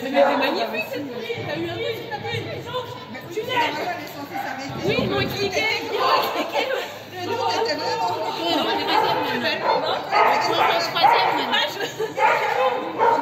Mais elle est magnifique cette pluie. T'as eu un peu sur ta pluie. Tu neiges. Oui, ils m'ont expliqué. Ils m'ont expliqué. Le nom était vraiment. On est deuxième maintenant. Non, je suis en troisième maintenant.